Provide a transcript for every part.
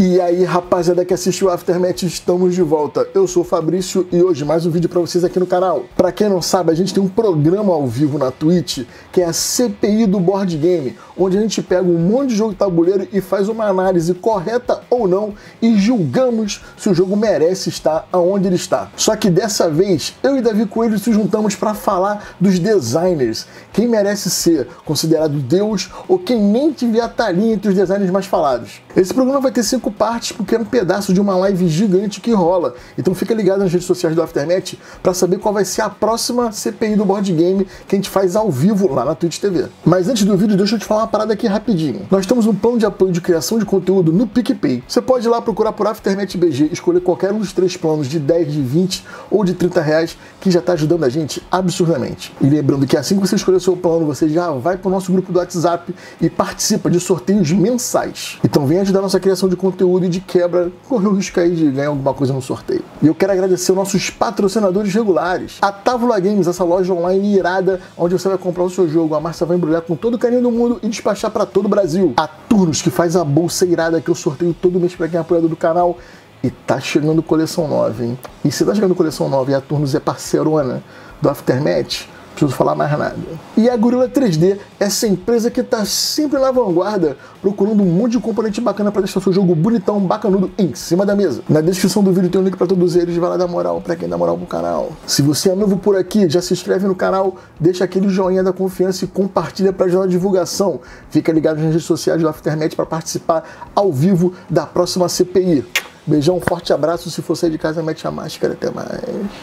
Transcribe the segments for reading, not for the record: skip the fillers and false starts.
E aí, rapaziada que assistiu o Aftermath, estamos de volta. Eu sou o Fabrício e hoje mais um vídeo pra vocês aqui no canal. Pra quem não sabe, a gente tem um programa ao vivo na Twitch, que é a CPI do Board Game, onde a gente pega um monte de jogo de tabuleiro e faz uma análise correta ou não e julgamos se o jogo merece estar aonde ele está. Só que dessa vez, eu e Davi Coelho se juntamos pra falar dos designers, quem merece ser considerado Deus ou quem nem devia estar ali entre os designers mais falados. Esse programa vai ter 5 partes porque é um pedaço de uma live gigante que rola. Então fica ligado nas redes sociais do Aftermath para saber qual vai ser a próxima CPI do Board Game que a gente faz ao vivo lá na Twitch TV. Mas antes do vídeo, deixa eu te falar uma parada aqui rapidinho. Nós temos um plano de apoio de criação de conteúdo no PicPay. Você pode ir lá procurar por Aftermath BG, escolher qualquer um dos 3 planos de 10, de 20 ou de 30 reais que já está ajudando a gente absurdamente. E lembrando que assim que você escolher o seu plano, você já vai para o nosso grupo do WhatsApp e participa de sorteios mensais. Então vem ajudar a nossa criação de conteúdo e de quebra, correr o risco aí de ganhar alguma coisa no sorteio. E eu quero agradecer aos nossos patrocinadores regulares. A Távola Games, essa loja online irada, onde você vai comprar o seu jogo, a Márcia vai embrulhar com todo o carinho do mundo e despachar para todo o Brasil. A Turnos, que faz a bolsa irada que eu sorteio todo mês para quem é apoiador do canal. E tá chegando coleção nova, hein? E se tá chegando coleção nova e a Turnos é parceirona do Aftermath, não preciso falar mais nada. E a Gorilla 3D, essa empresa que tá sempre na vanguarda, procurando um monte de componente bacana para deixar seu jogo bonitão, bacanudo, em cima da mesa. Na descrição do vídeo tem um link para todos eles, vai lá dar moral para quem dá moral pro canal. Se você é novo por aqui, já se inscreve no canal, deixa aquele joinha da confiança e compartilha para ajudar a divulgação. Fica ligado nas redes sociais do Aftermath para participar ao vivo da próxima CPI. Beijão, forte abraço, se for sair de casa, mete a máscara, até mais.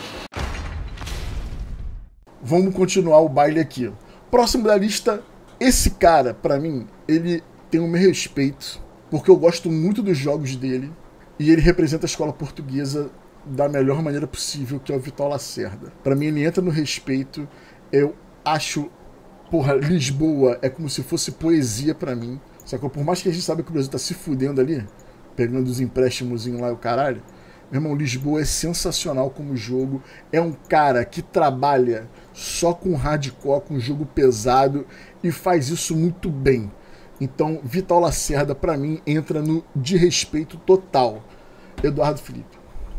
Vamos continuar o baile aqui. Próximo da lista, esse cara, pra mim, ele tem o meu respeito, porque eu gosto muito dos jogos dele, e ele representa a escola portuguesa da melhor maneira possível, que é o Vital Lacerda. Pra mim, ele entra no respeito, eu acho, porra, Lisboa é como se fosse poesia pra mim, sacou? Por mais que a gente saiba que o Brasil tá se fudendo ali, pegando os empréstimos lá e o caralho, meu irmão, Lisboa é sensacional como jogo, é um cara que trabalha só com hardcore, com jogo pesado e faz isso muito bem. Então, Vital Lacerda, pra mim, entra no de respeito total. Eduardo Felipe.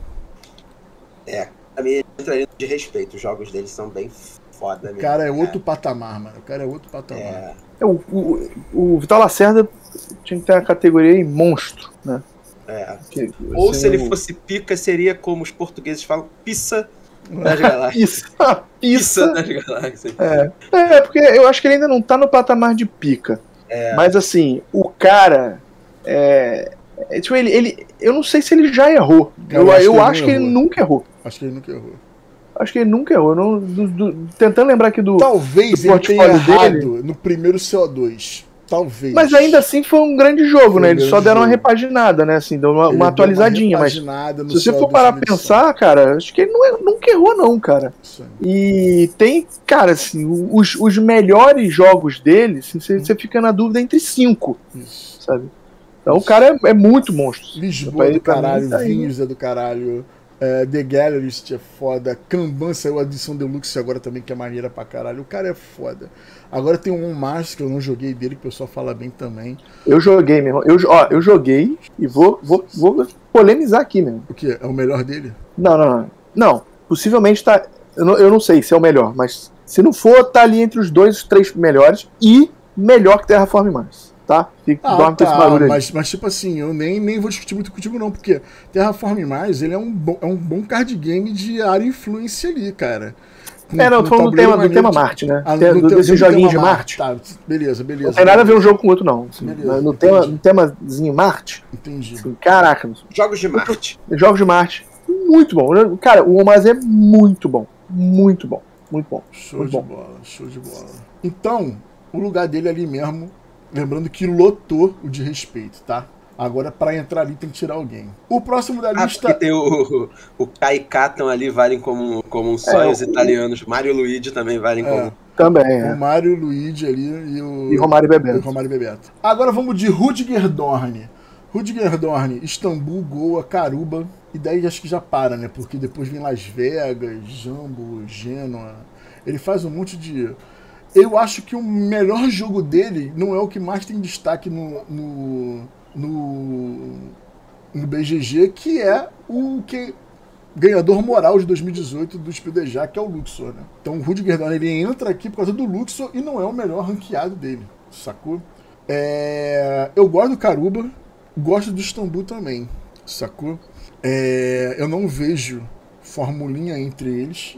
Pra mim entra no de respeito. Os jogos dele são bem foda mesmo. O cara é outro patamar, mano. O cara é outro patamar. O Vital Lacerda tinha que ter uma categoria aí monstro, né? Ou se ele fosse pica, seria como os portugueses falam, pizza das galáxias. Pizza das galáxias. Porque eu acho que ele ainda não tá no patamar de pica. Mas assim, o cara tipo, eu não sei se ele já errou. Eu acho que ele nunca errou. Acho que ele nunca errou. Acho que ele nunca errou. Tentando lembrar aqui do. Talvez ele tenha errado no primeiro CO2. Talvez. Mas ainda assim foi um grande jogo, né? Eles só deram uma repaginada, né? Assim, deu uma atualizadinha. Mas se você for parar a pensar, cara, acho que ele nunca errou, não, cara. Sim. E tem, cara, assim, os melhores jogos dele, assim, você fica na dúvida entre 5. Isso. Sabe? Então o cara é muito monstro. Lisboa é do caralho, Vinhos é do caralho. The Gallerist é foda, Kanban saiu a edição Deluxe agora também, que é maneira pra caralho. O cara é foda. Agora tem um Mars que eu não joguei dele, que o pessoal fala bem também. Eu joguei, meu irmão. Eu joguei e vou polemizar aqui mesmo. O que? É o melhor dele? Não. Possivelmente tá. Eu não sei se é o melhor, mas se não for, tá ali entre os 2 e 3 melhores e melhor que Terraform Mars. Tá? Dorme com esse barulho aí. Mas tipo assim, eu nem vou discutir muito contigo não, porque Terraform Mars, ele é um bom card game de área influência ali, cara. Não, tô falando do tema Marte, né? Desse joguinho de Marte. Tá, beleza. Não tem nada a ver um jogo com o outro, não. Assim, no temazinho Marte. Entendi. Assim, caraca. Jogos de Marte. Jogos de Marte. Muito bom. Cara, o Mars é muito bom. Muito bom. Muito bom. Show de bola. Então, o lugar dele ali mesmo. Lembrando que lotou o de respeito, tá? Agora, pra entrar ali, tem que tirar alguém. O próximo da lista... Porque tem o Kai Katon ali, valem como sonhos italianos. Mario e Luigi também valem como... Também, o Mario, Luigi ali e Romário e Bebeto. Agora vamos de Rüdiger Dorn. Rüdiger Dorn, Istambul, Goa, Caruba. E daí acho que já para, né? Porque depois vem Las Vegas, Jambo, Gênua. Ele faz um monte de... Eu acho que o melhor jogo dele não é o que mais tem destaque no BGG, que é o ganhador moral de 2018 do Speedejá, que é o Luxor, né? Então o Rudiger Dorn, ele entra aqui por causa do Luxor e não é o melhor ranqueado dele, sacou? Eu gosto do Karuba, gosto do Istambul também, sacou? Eu não vejo formulinha entre eles,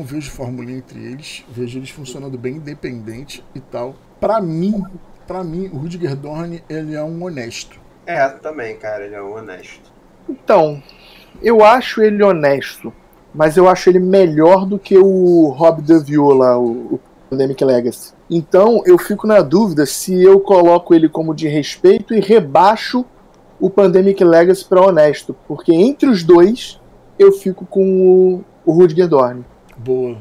vejo eles funcionando bem independente e tal. Pra mim, o Rudiger Dorn, ele é um honesto. Também, cara, ele é um honesto. Então, eu acho ele honesto, mas eu acho ele melhor do que o Rob DeVio lá, o Pandemic Legacy. Então, eu fico na dúvida se eu coloco ele como de respeito e rebaixo o Pandemic Legacy para honesto, porque entre os dois eu fico com o Rudiger Dorn. Boa.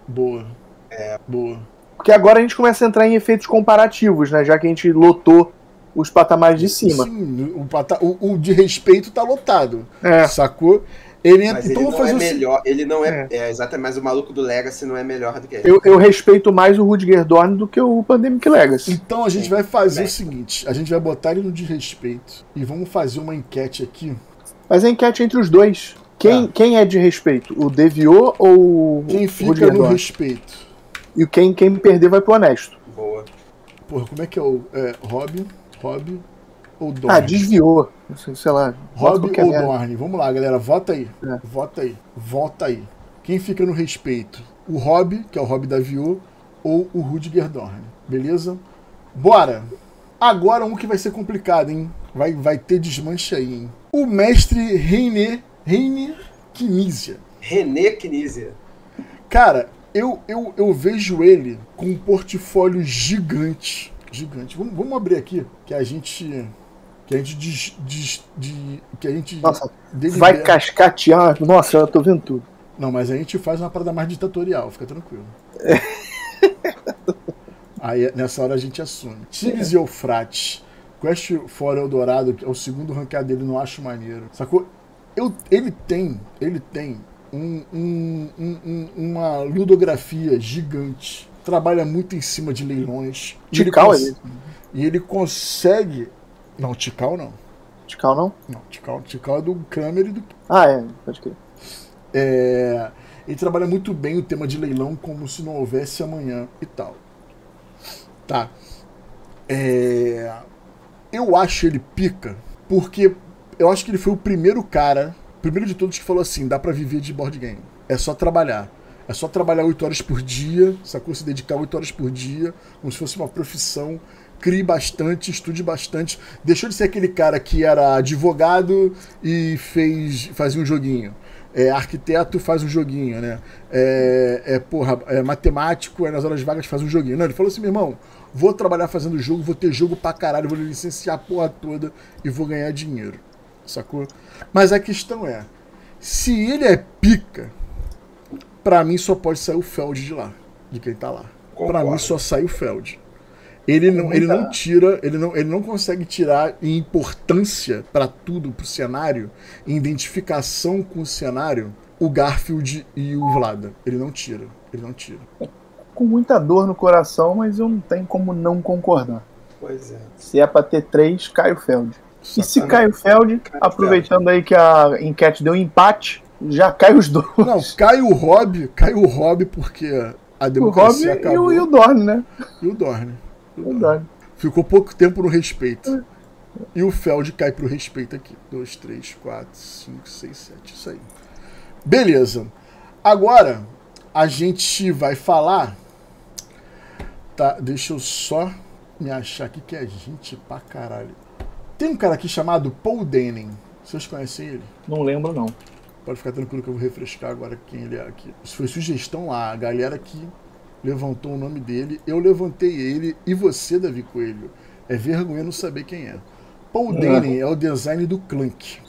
Porque agora a gente começa a entrar em efeitos comparativos, né? Já que a gente lotou os patamares de cima. Sim, o de respeito tá lotado. Sacou? Mas então ele não é melhor, ele não é exatamente, mas o maluco do Legacy não é melhor do que ele. Eu respeito mais o Rudiger Dorn do que o Pandemic Legacy. Então a gente vai fazer o seguinte, a gente vai botar ele no de respeito e vamos fazer uma enquete aqui. Mas a enquete é entre os dois. Quem é de respeito? O DeVio ou quem fica no respeito? E quem perder vai pro honesto. Boa. Porra, como é que é o Rob ou Dorn? Desviou. Sei lá. Rob ou Dorn? Vamos lá, galera. Vota aí. Vota aí. Quem fica no respeito? O Rob, que é o Rob DeVio, ou o Rudiger Dorn? Beleza? Bora! Agora um que vai ser complicado, hein? Vai ter desmanche aí, hein? O mestre René Knizia. René Knizia. Cara, eu vejo ele com um portfólio gigante. Vamos abrir aqui, que a gente nossa, vai cascatear. Nossa, eu tô vendo tudo. Não, mas a gente faz uma parada mais ditatorial, fica tranquilo. Aí nessa hora a gente assume. Tigres e Eufrates, Quest for Eldorado, que é o segundo ranqueado dele, não acho maneiro. Sacou? Ele tem uma ludografia gigante. Trabalha muito em cima de leilões. E ele consegue... Não, Tikal não. Tikal não? Não, Tikal é do Kramer e do... Pode crer. Ele trabalha muito bem o tema de leilão como se não houvesse amanhã e tal. Tá. Eu acho ele pica porque eu acho que ele foi o primeiro de todos que falou assim, dá pra viver de board game. É só trabalhar. É só trabalhar 8 horas por dia, sacou? Se dedicar 8 horas por dia, como se fosse uma profissão. Crie bastante, estude bastante. Deixou de ser aquele cara que era advogado e fazia um joguinho. Arquiteto faz um joguinho, né? Matemático, nas horas vagas faz um joguinho. Não, ele falou assim, meu irmão, vou trabalhar fazendo jogo, vou ter jogo pra caralho, vou licenciar a porra toda e vou ganhar dinheiro. Sacou? Mas a questão é, se ele é pica, pra mim só pode sair o Feld de lá, de quem tá lá. Concordo. Pra mim só sai o Feld. Ele não consegue tirar em importância para tudo, pro cenário, em identificação com o cenário, o Garfield e o Vlada. Ele não tira. Com muita dor no coração, mas eu não tenho como não concordar. Pois é. Se é pra ter 3, cai o Feld. E se cai o Feld, aproveitando aí que a enquete deu um empate, já cai os dois. Não, cai o Rob porque a democracia acabou. E o Dorn, né? E o Dorn. Ficou pouco tempo no respeito. E o Feld cai pro respeito aqui. 2, 3, 4, 5, 6, 7. Isso aí. Beleza. Agora, a gente vai falar... Tá, deixa eu só me achar aqui que é gente pra caralho. Tem um cara aqui chamado Paul Denning. Vocês conhecem ele? Não lembro, não. Pode ficar tranquilo que eu vou refrescar agora quem ele é aqui. Isso foi sugestão lá. A galera que levantou o nome dele, eu levantei ele e você, Davi Coelho. É vergonha não saber quem é. Paul Denning é o design do Clank.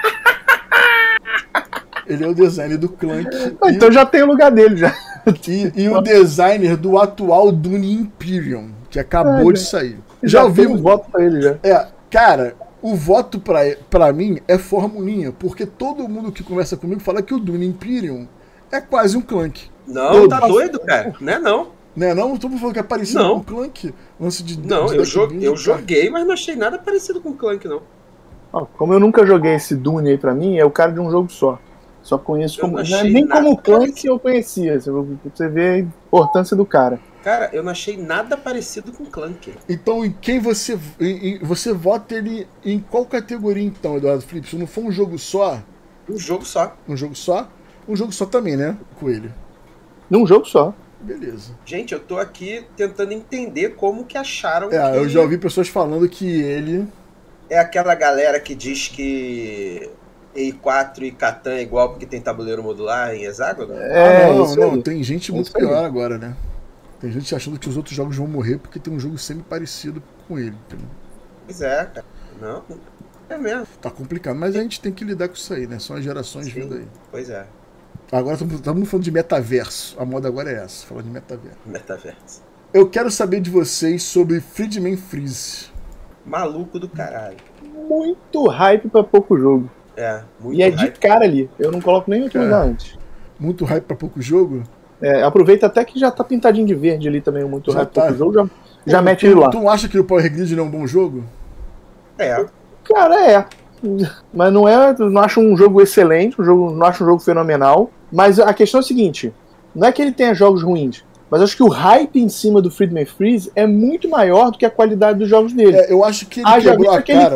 Ele é o designer do Clank. Então já tem o lugar dele, já. E o designer do atual Dune Imperium, que acabou de sair. Já ouvi um voto pra ele, já. Cara, o voto pra mim é formulinha, porque todo mundo que conversa comigo fala que o Dune Imperium é quase um Clank. Não, tá doido, cara. Não é não. Não é não? Todo mundo falou que é parecido com o Clank. Eu joguei, mas não achei nada parecido com o Clank, não. Como eu nunca joguei esse Dune aí pra mim, é o cara de um jogo só. Só conheço como. Nem como Clank eu conhecia. Você vê a importância do cara. Cara, eu não achei nada parecido com Clank. Então, em quem você vota ele em qual categoria, então, Eduardo Felipe? Se não for um jogo só... Um jogo só. Um jogo só? Um jogo só também, né, Coelho? Num jogo só. Beleza. Gente, eu tô aqui tentando entender como que acharam que... Eu já ouvi pessoas falando que ele... É aquela galera que diz que E4 e Catan é igual porque tem tabuleiro modular em hexágono? Não, tem gente muito pior agora, né? Tem gente achando que os outros jogos vão morrer porque tem um jogo semi-parecido com ele. Entendeu? Pois é, cara. Não, é mesmo. Tá complicado, mas a gente tem que lidar com isso aí, né? São as gerações vindo aí. Pois é. Agora estamos falando de metaverso. A moda agora é essa, falar de metaverso. Metaverso. Eu quero saber de vocês sobre Friedman Freeze. Maluco do caralho. Muito hype pra pouco jogo. Muito hype. De cara ali. Eu não coloco nem outro lugar antes. Muito hype pra pouco jogo? Aproveita até que já tá pintadinho de verde ali também, muito hype pra pouco jogo. Já mete ele lá. Tu acha que o Power Grid não é um bom jogo? Cara, Mas não acho um jogo excelente, não acho um jogo fenomenal. Mas a questão é a seguinte: não é que ele tenha jogos ruins, mas acho que o hype em cima do Friedman Freeze é muito maior do que a qualidade dos jogos dele. Eu acho que ele quebrou a cara.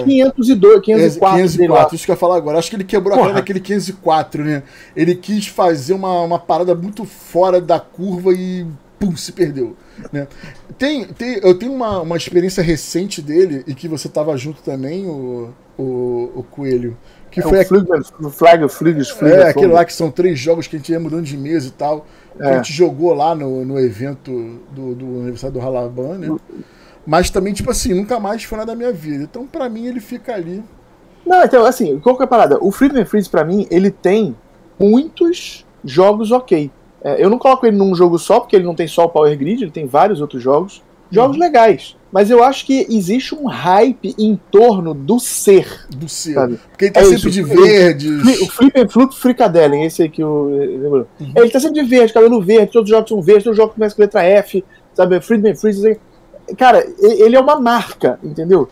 504, isso que eu ia falar agora. Acho que ele quebrou a cara naquele 504, né? Ele quis fazer uma parada muito fora da curva e se perdeu, né? Eu tenho uma experiência recente dele e que você tava junto também, o Coelho. Que foi aquele lá que são 3 jogos que a gente ia mudando de mesa e tal. Que a gente jogou lá no evento do aniversário do Halaban, né? Mas também, tipo assim, nunca mais foi nada da minha vida. Então, pra mim, ele fica ali. Não, então, assim, qual que é a parada? O Friedman Freeze, pra mim, ele tem muitos jogos ok. Eu não coloco ele num jogo só, porque ele não tem só o Power Grid, ele tem vários outros jogos. Jogos legais. Mas eu acho que existe um hype em torno do ser. Do ser. Sabe? Porque ele tá sempre de verde. O Flip and Flip Fricadellen, esse aí que eu lembro. Ele tá sempre de verde, cabelo verde, todos os jogos são verdes, todos os jogos começam com letra F, sabe? Friedman Freeze. Cara, ele é uma marca, entendeu?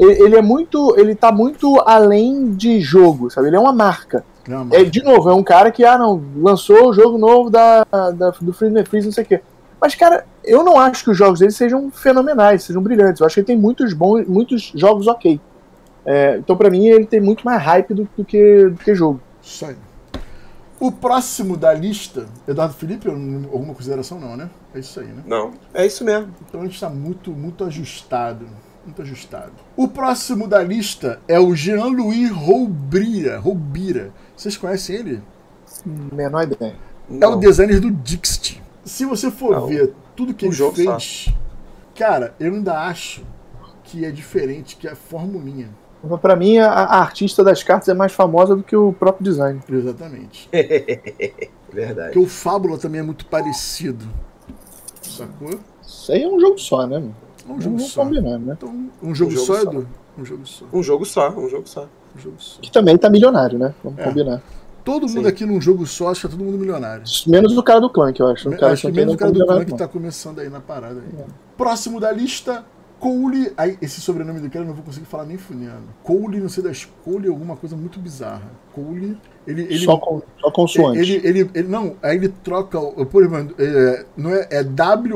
Ele tá muito além de jogo, sabe? Ele é uma marca. De novo, é um cara que, lançou o jogo novo do Friedman Freeze, não sei o quê. Mas, cara, eu não acho que os jogos dele sejam fenomenais, sejam brilhantes. Eu acho que ele tem muitos jogos ok. Então, pra mim, ele tem muito mais hype do que jogo. Isso aí. O próximo da lista, Eduardo Felipe, alguma consideração não, né? É isso aí, né? Não, é isso mesmo. Então a gente tá muito ajustado. Muito ajustado. O próximo da lista é o Jean-Louis Roubira. Vocês conhecem ele? Menor ideia. É o designer do Dixit. Se você for ver tudo que ele fez, cara, eu ainda acho que é diferente, que é formulinha. Pra mim, a artista das cartas é mais famosa do que o próprio design. Exatamente. Verdade. Porque o Fábula também é muito parecido. Sacou? Isso aí é um jogo só, né? Um jogo só. Combinar, né? Então, um jogo só, Edu? Um jogo só. Um jogo só. Que também tá milionário, né? Vamos combinar. Todo mundo aqui num jogo só, acho que é todo mundo milionário. Menos o cara do Clank, eu acho. Acho que menos o cara do Clank que tá começando aí na parada. Aí. Próximo da lista, Cole. Aí, esse sobrenome do cara eu não vou conseguir falar nem funhando. Cole, não sei das Cole, alguma coisa muito bizarra. Cole. Só consoante. Não, aí ele troca. Por exemplo, não é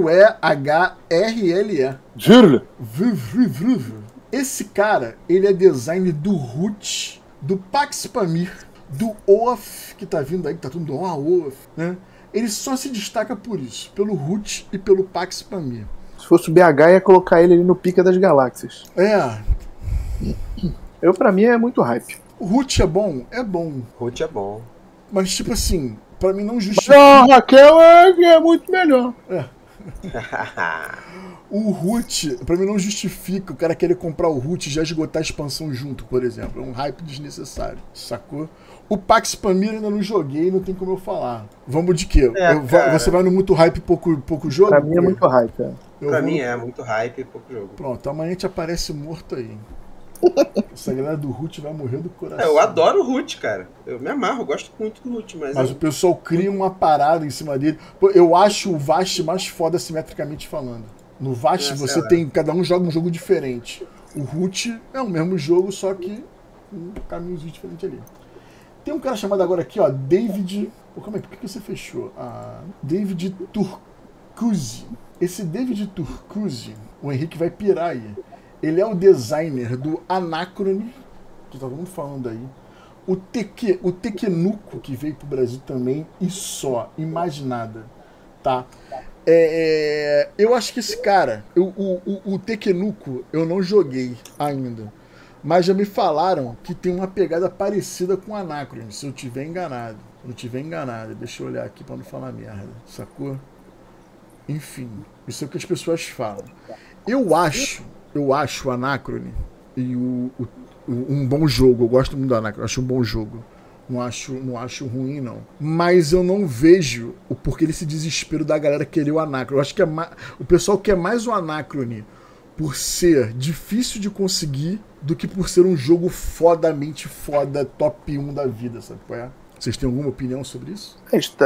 WEHRLE. Esse cara, ele é design do Root, do Pax Pamir, do OAF, que tá vindo aí, que tá tudo do OAF, né? Ele só se destaca por isso, pelo Root e pelo Pax Pamir. Se fosse o BH, ia colocar ele ali no Pica das Galáxias. Pra mim, é muito hype. O Root é bom? É bom. Root é bom. Mas, tipo assim, pra mim não justifica. Não, Raquel é muito melhor. O Root, pra mim não justifica o cara querer comprar o Root e já esgotar a expansão junto, por exemplo. É um hype desnecessário, sacou? O Pax Pamir ainda não joguei, não tem como eu falar. Vamos de quê? Você vai no muito hype, pouco jogo? Pra mim é muito hype, Pra mim é muito hype e pouco jogo. Pronto, amanhã a gente aparece morto aí. Essa galera do Root vai morrer do coração. Eu adoro o Root, cara. Eu me amarro, eu gosto muito do Root, mas o pessoal cria uma parada em cima dele. Eu acho o Vast mais foda simetricamente falando. No Vast você tem... Cada um joga um jogo diferente. O Root é o mesmo jogo, só que com um caminhozinho diferente ali. Tem um cara chamado agora aqui, ó, David... Pô, calma aí, por que você fechou? David Turcuzzi. Esse David Turcuzzi, o Henrique vai pirar aí. Ele é o designer do Anacrone, que tá todo mundo falando aí. O Tequenuco, que veio pro Brasil também, e só, e mais nada, tá? Eu acho que esse cara, o Tequenuco, eu não joguei ainda, mas já me falaram que tem uma pegada parecida com o Anacrone, se eu tiver enganado. Se eu tiver enganado, deixa eu olhar aqui pra não falar merda, sacou? Enfim, isso é o que as pessoas falam. Eu acho o Anacrone e um bom jogo. Eu gosto muito do Anacrone, acho um bom jogo. Não acho ruim, não. Mas eu não vejo o porquê desse desespero da galera querer o Anacrone. Eu acho que o pessoal quer mais o Anacrone por ser difícil de conseguir do que por ser um jogo fodamente foda, top 1 da vida, sabe qual é? Vocês têm alguma opinião sobre isso?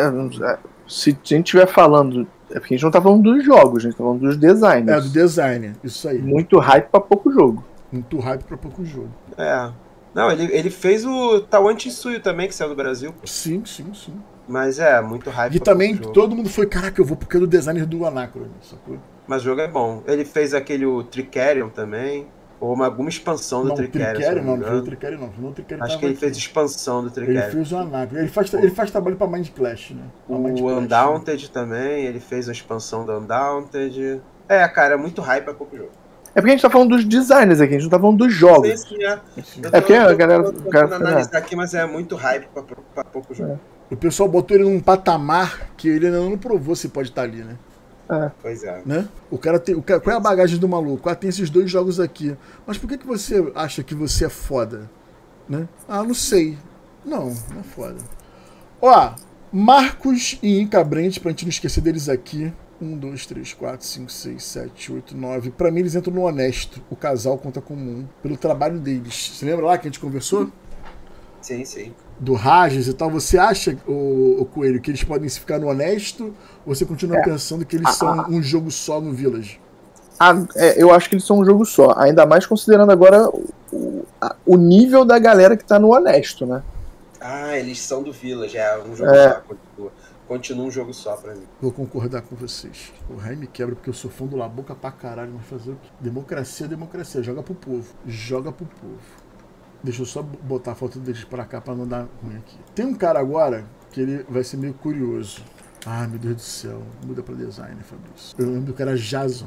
Se a gente estiver falando... É porque a gente não tá falando dos jogos, a gente tá falando dos designers. Do design, isso aí. Muito hype pra pouco jogo. Muito hype pra pouco jogo. Não, ele fez o Tawan Tsuyu também, que saiu do Brasil. Sim. Mas muito hype. E também todo mundo foi, caraca, eu vou porque é do designer do Anacrone, sacou? Mas o jogo é bom. Ele fez aquele Tricerion também. Ou alguma expansão do Tricerion. Não foi o Tricerion, não. Acho que ele fez expansão do Tricerion. Ele fez o Anacrone. Ele faz trabalho pra Mind Clash, né? O Undaunted também, ele fez a expansão do Undaunted. Cara, é muito hype pra pouco jogo. É porque a gente tá falando dos designers aqui, a gente não tá falando dos jogos. Sim. Porque a galera... Eu tô analisar aqui, mas é muito hype pra pouco jogo. O pessoal botou ele num patamar que ele ainda não provou se pode estar ali, né? Pois é. Né? Qual é a bagagem do maluco? Tem esses 2 jogos aqui. Mas por que você acha que você é foda? Né? Não sei. Não é foda. Ó, Marcos e Inca Brent, pra gente não esquecer deles aqui. 1, 2, 3, 4, 5, 6, 7, 8, 9. Pra mim eles entram no honesto. O casal conta comum. Pelo trabalho deles. Você lembra lá que a gente conversou? Sim. Do Rages e tal. Você acha, o Coelho, que eles podem ficar no honesto? Ou você continua pensando que eles são um jogo só no Village? Eu acho que eles são um jogo só. Ainda mais considerando agora o nível da galera que tá no honesto, né? Eles são do Village. Um jogo só. Continua um jogo só pra mim. Vou concordar com vocês. O Rai me quebra porque eu sou fã do Laboca pra caralho, mas fazer o quê? Democracia. Joga pro povo. Deixa eu só botar a foto deles pra cá pra não dar ruim aqui. Tem um cara agora que ele vai ser meio curioso. Meu Deus do céu. Muda pra design, Fabrício. Eu lembro do cara Jason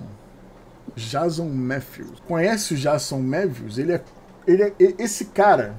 Matthews. Conhece o Jason Matthews? Esse cara,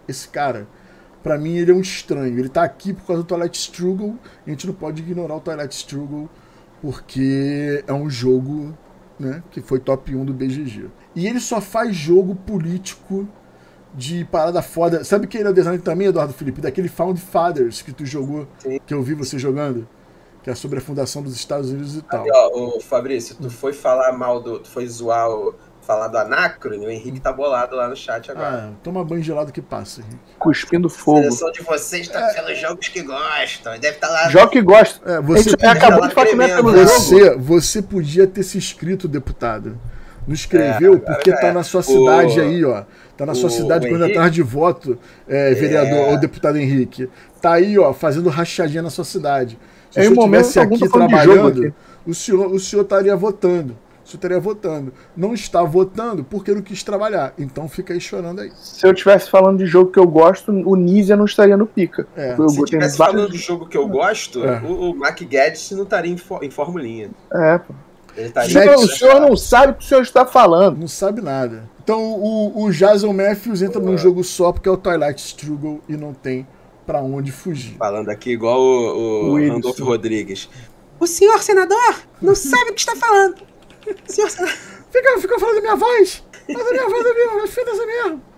pra mim, ele é um estranho. Ele tá aqui por causa do Twilight Struggle. A gente não pode ignorar o Twilight Struggle porque é um jogo, né, que foi top 1 do BGG. E ele só faz jogo político de parada foda. Sabe quem ele é o designer também, Eduardo Felipe? Daquele Found Fathers que tu jogou, Sim. Que eu vi você jogando, que é sobre a fundação dos Estados Unidos e tal. Ô, Fabrício, tu foi falar tu foi zoar falar do Anacrone, o Henrique tá bolado lá no chat agora. Toma banho gelado que passa, Henrique. Cuspindo fogo. A seleção de vocês tá pelos jogos que gostam. Deve estar lá. Jogo que gosta. Você acabou de falar que não é pelo jogo. Você podia ter se inscrito, deputado. Não escreveu porque tá na sua cidade aí, ó. Tá na sua cidade quando é tarde de voto, vereador ou deputado Henrique. Tá aí, ó, fazendo rachadinha na sua cidade. Se o senhor estivesse aqui trabalhando, o senhor estaria votando. Não está votando porque não quis trabalhar. Então fica aí chorando aí. Se eu estivesse falando de jogo que eu gosto, o Nizia não estaria no pica. Se eu estivesse falando de jogo que eu gosto, o Mac Guedes não estaria em formulinha. Pô. O senhor não sabe o que o senhor está falando. Não sabe nada. Então o Jason Matthews entra num jogo só porque é o Twilight Struggle e não tem pra onde fugir. Falando aqui igual o Randolfo Rodrigues. O senhor senador não sabe o que está falando. Senhor senador. Fica falando da minha voz. Mas a minha voz é minha, filha dessa mesmo.